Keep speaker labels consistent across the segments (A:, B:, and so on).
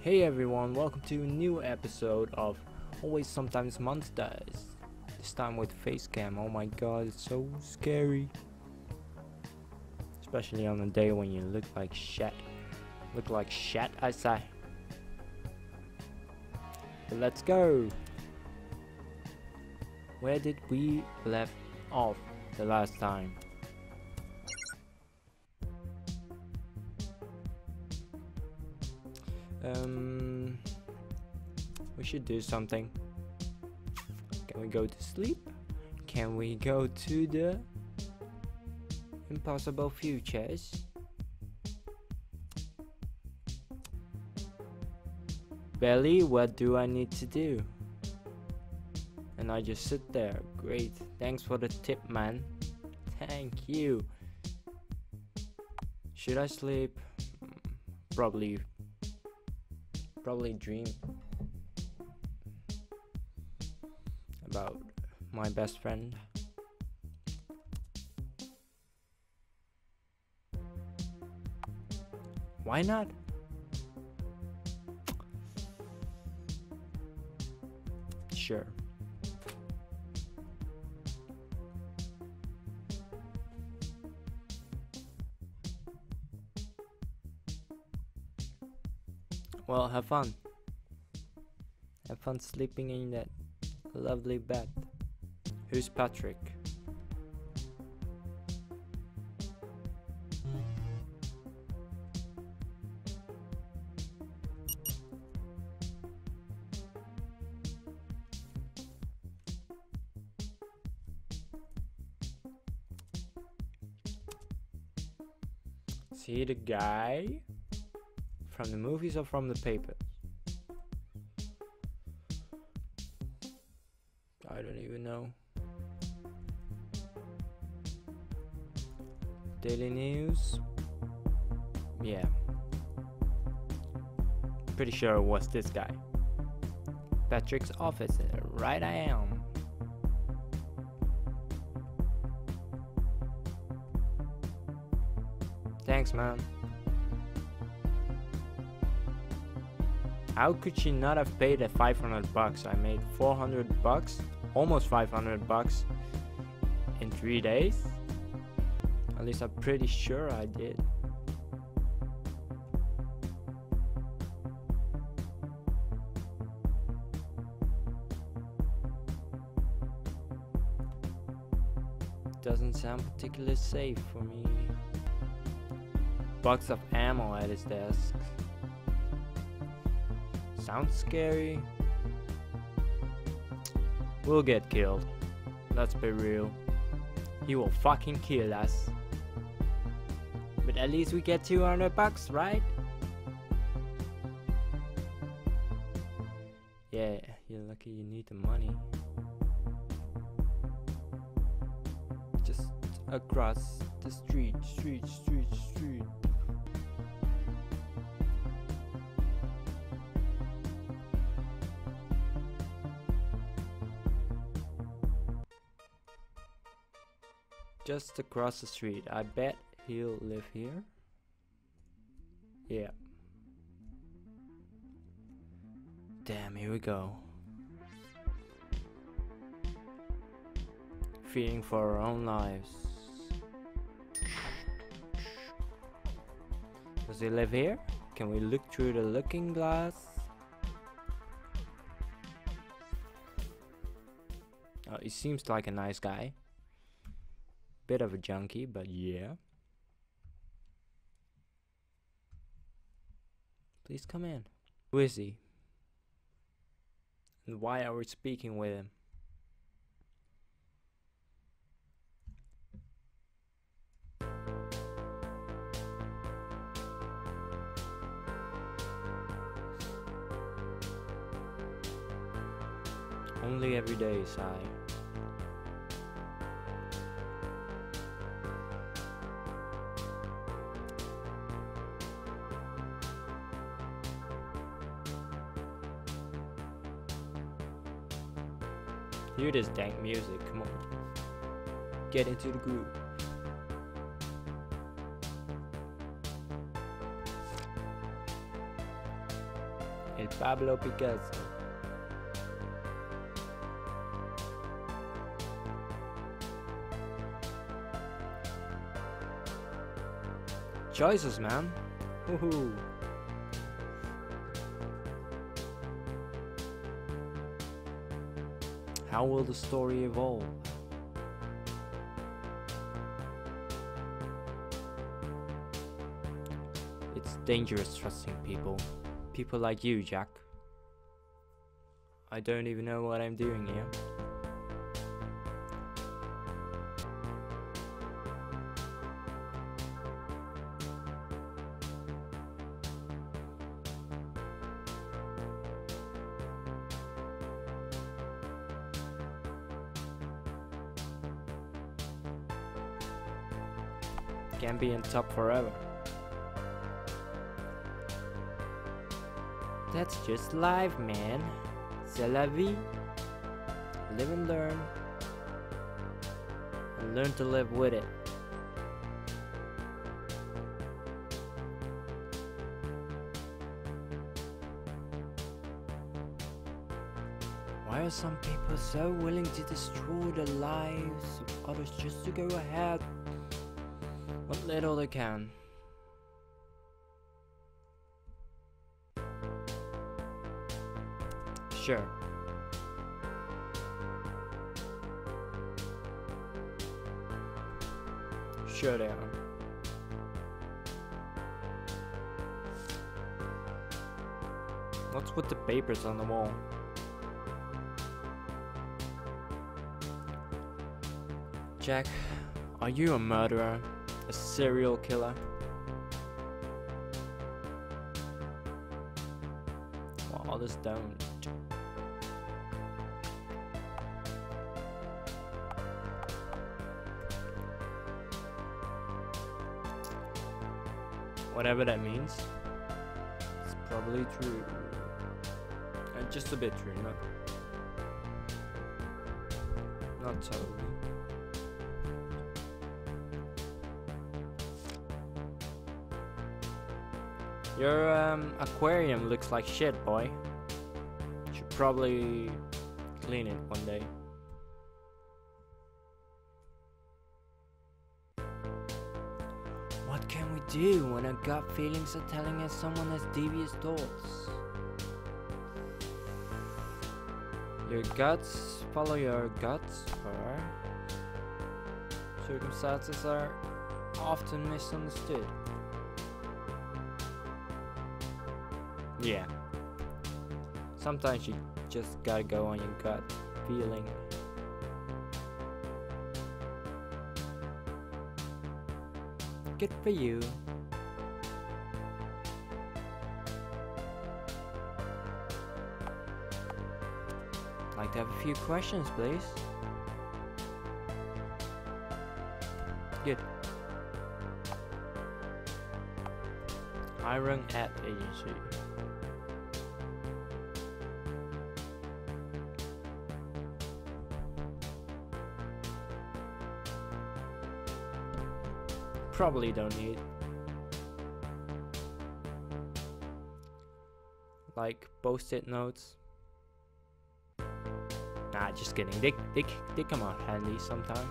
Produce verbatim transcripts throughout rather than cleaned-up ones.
A: Hey everyone, welcome to a new episode of Always Sometimes Monsters. This time with Facecam. Oh my god, it's so scary. Especially on a day when you look like shit. Look like shit, I say. But let's go. Where did we left off the last time? Um, we should do something. Can we go to sleep? Can we go to the impossible futures? Belly, what do I need to do? And I just sit there. Great. Thanks for the tip, man. Thank you. Should I sleep? Probably. Probably dream about my best friend. Why not? Sure. Well, have fun. Have fun sleeping in that lovely bed. Who's Patrick? Is he the guy from the movies or from the papers? I don't even know. Daily News. Yeah. Pretty sure it was this guy. Patrick's office. Right I am. Thanks, man. How could she not have paid the five hundred bucks? I made four hundred bucks, almost five hundred bucks in three days. At least I'm pretty sure I did. Doesn't sound particularly safe for me. Box of ammo at his desk. Sounds scary. We'll get killed. Let's be real. He will fucking kill us. But at least we get two hundred bucks, right? Yeah, you're lucky you need the money. Just across the street, street, street, street. Just across the street. I bet he'll live here. Yeah. Damn, here we go. Fearing for our own lives. Does he live here? Can we look through the looking glass? Oh, he seems like a nice guy. Bit of a junkie, but yeah. Please come in. Who is he? And why are we speaking with him? Only every day, sigh. Hear this dank music, come on. Get into the groove. El Pablo Picasso. Choices, man. Woohoo. How will the story evolve? It's dangerous trusting people. People like you, Jack. I don't even know what I'm doing here. Can't be in top forever. That's just life, man. C'est la vie. Live and learn. And learn to live with it. Why are some people so willing to destroy the lives of others just to go ahead what little they can? Sure. Sure they are. What's with the papers on the wall? Jack, are you a murderer? A serial killer? Well, others don't. Whatever that means, it's probably true. And just a bit true, not, not totally. Your um, aquarium looks like shit, boy. Should probably clean it one day. What can we do when our gut feelings are telling us someone has devious thoughts? Your guts follow your guts, or circumstances are often misunderstood. Yeah. Sometimes you just gotta go on your gut feeling. Good for you. Like to have a few questions, please? Good. Iron Ad Agency. Probably don't need. Like post-it notes. Nah, just kidding. They, they, they come out handy sometimes.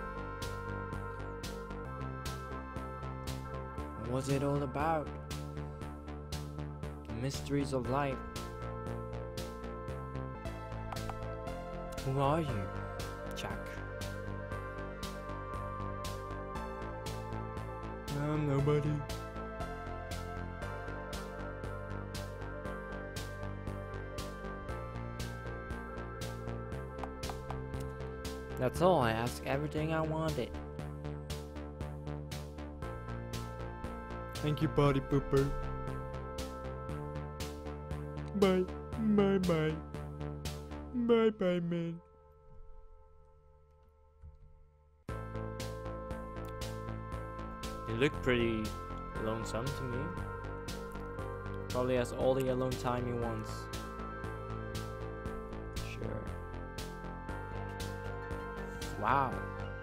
A: What was it all about? The mysteries of life. Who are you, Jack? I'm nobody. That's all. I asked everything I wanted. Thank you, Party Pooper. Bye. Bye bye. Bye bye, man. You look pretty lonesome to me. Probably has all the alone time he wants. Sure. Wow.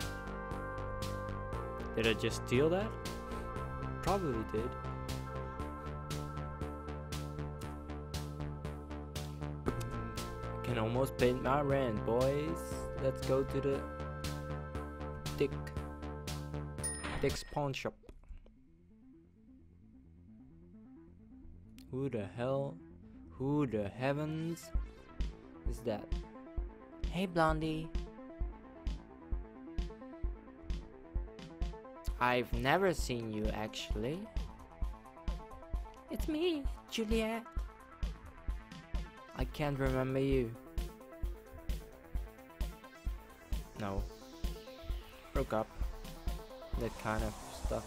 A: Did I just steal that? Probably did. Can almost pay my rent, boys. Let's go to the Dick Dick's pawn shop. Who the hell? Who the heavens is that? Hey, Blondie. I've never seen you actually. It's me, Juliet. I can't remember you. No. Broke up. That kind of stuff.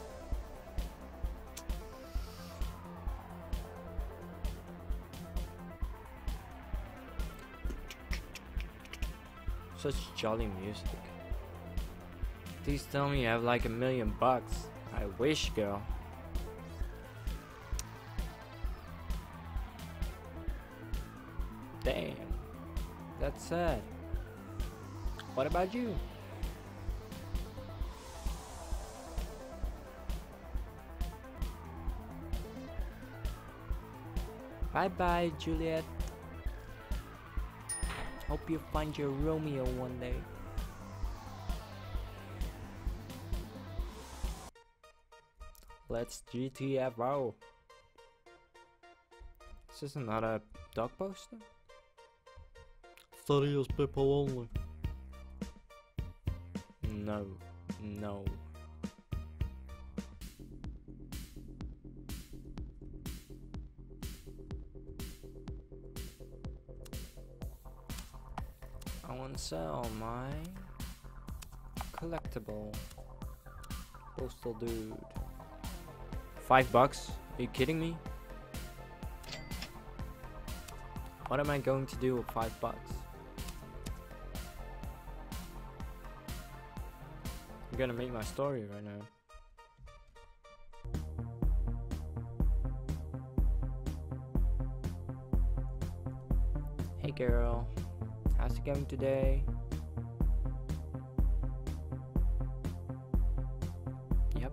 A: Such jolly music. Please tell me you have like a million bucks. I wish, girl. Damn. That's sad. What about you? Bye bye, Juliet. Hope you find your Romeo one day. Let's G T F O. Is this another dog poster? Studios people only. No, no. I want to sell my collectible postal dude. Five bucks? Are you kidding me? What am I going to do with five bucks? I'm gonna make my story right now. Hey girl, how's it going today? Yep.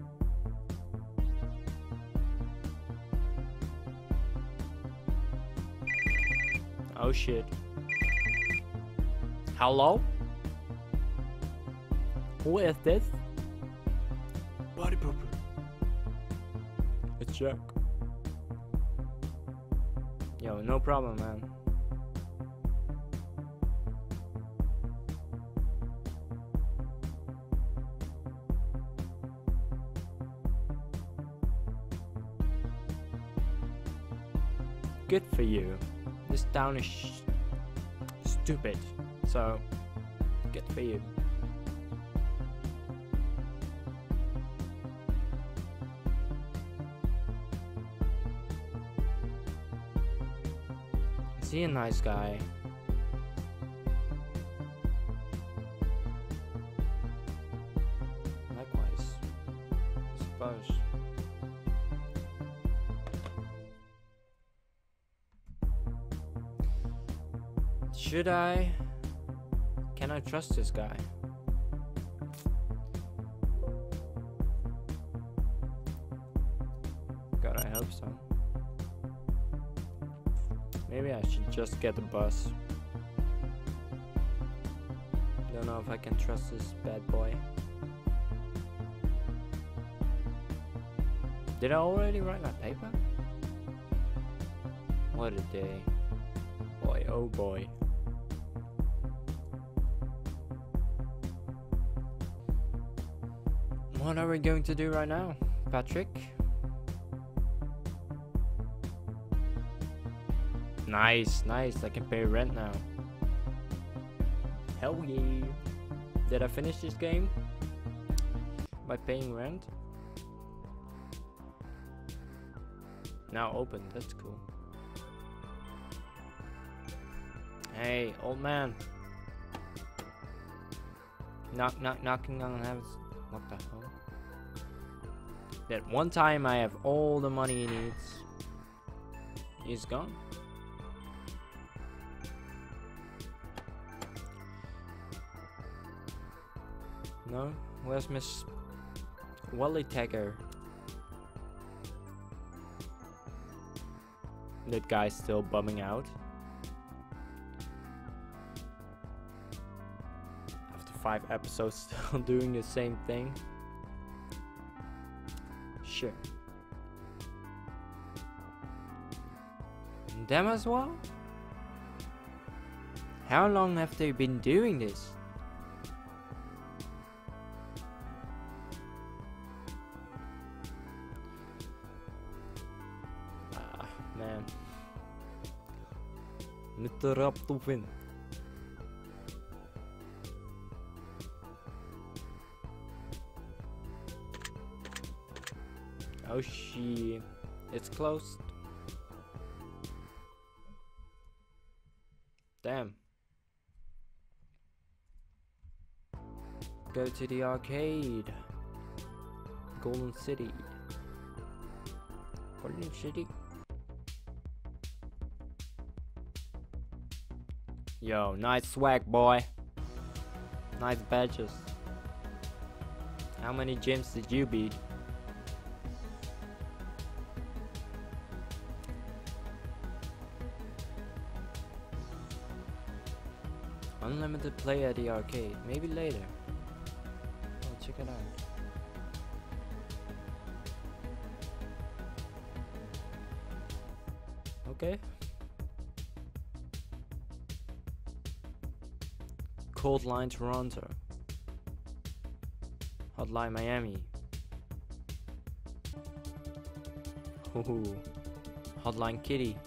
A: Oh shit. Hello? Who is this? Body pooper. It's Jack. Yo, no problem, man. Good for you. This town is sh stupid. So, good for you. Is he a nice guy? Likewise, I suppose. Should I? Can I trust this guy? God, I hope so. Maybe I should just get the bus. Don't know if I can trust this bad boy. Did I already write my paper? What a day. Boy, oh boy. What are we going to do right now, Patrick? Nice, nice, I can pay rent now. Hell yeah. Did I finish this game by paying rent? Now open, that's cool. Hey, old man. Knock, knock, knocking on heaven's. What the hell? That one time I have all the money he needs. He's gone. No? Where's Miss Wally Tagger? That guy's still bumming out. five episodes still doing the same thing. Sure. Them as well? How long have they been doing this? Ah, man. Mister Up to win. Oh shit, it's closed. Damn. Go to the arcade. Golden City. Golden City. Yo, nice swag, boy. Nice badges. How many gyms did you beat? Unlimited play at the arcade. Maybe later. Oh, check it out. Okay. Cold Line Toronto. Hotline Miami. Ooh. Hotline Kitty.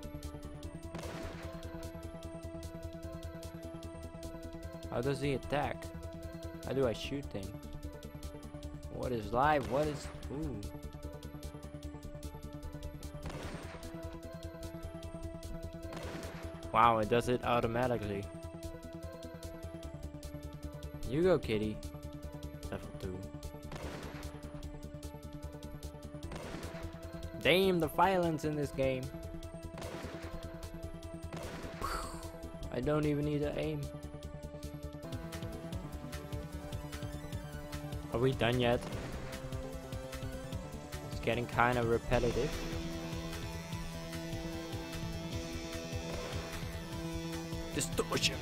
A: How does he attack? How do I shoot things? What is live? What is... Ooh. Wow, it does it automatically. You go, kitty. Level two. Damn, the violence in this game. I don't even need to aim. Are we done yet? It's getting kind of repetitive. Distortion.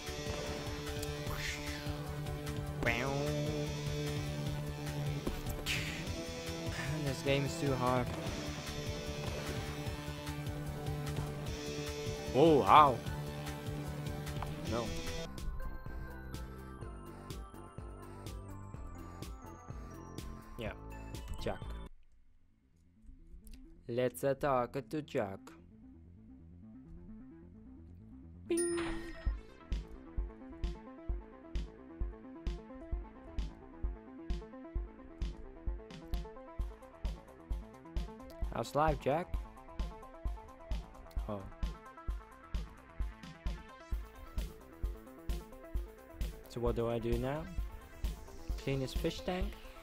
A: This game is too hard. Oh, how? No. Yeah, Jack. Let's uh, talk to Jack. Bing. How's life, Jack? Oh. So what do I do now? Clean his fish tank?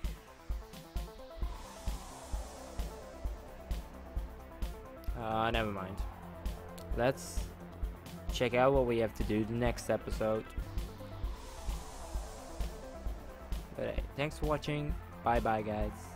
A: Uh, never mind. Let's check out what we have to do the next episode. But hey, thanks for watching. Bye bye, guys.